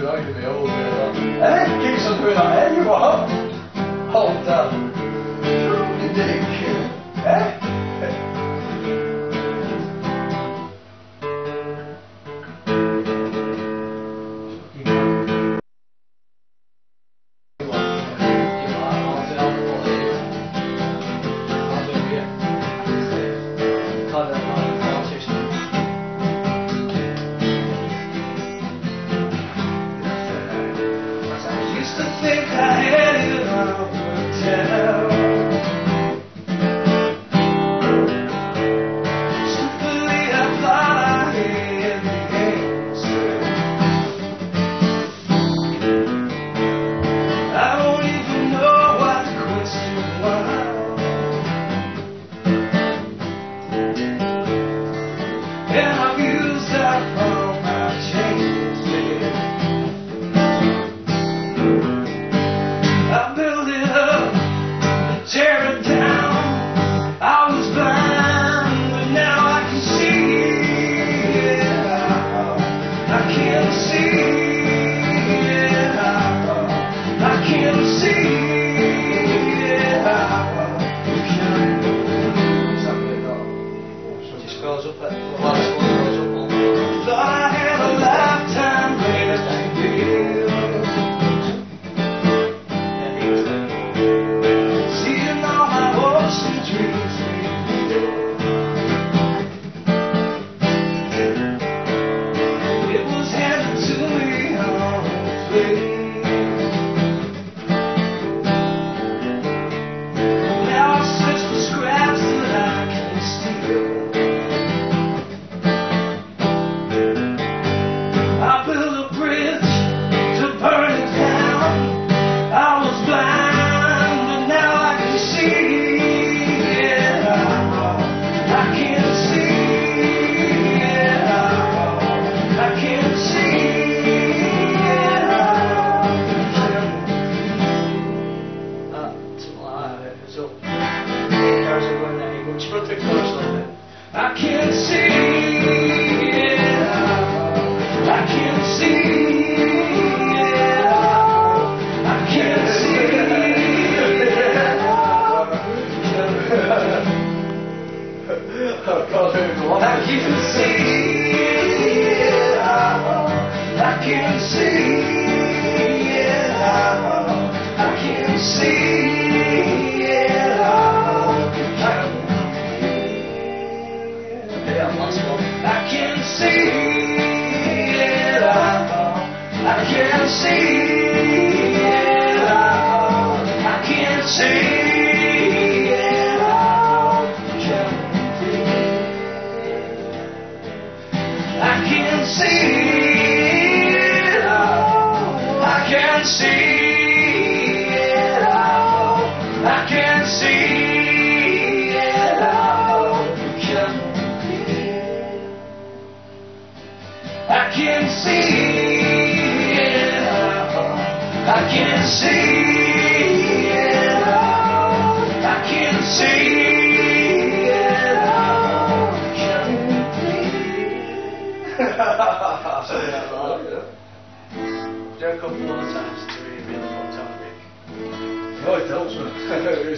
be like to be old doing that. Eh? Keeps on doing that, eh? You what? Hold on. You dick. Eh? I can't see it. I can't see it. I can't see it. I can't see it. I can't see it. I can't see it. I can see it all. I can see it all. I can see it all. I can see it all. I can see it all. I can see it all. I can see it all. I can see it all. I can see it all. Do a couple more times to really feel the topic. Oh, it helps me.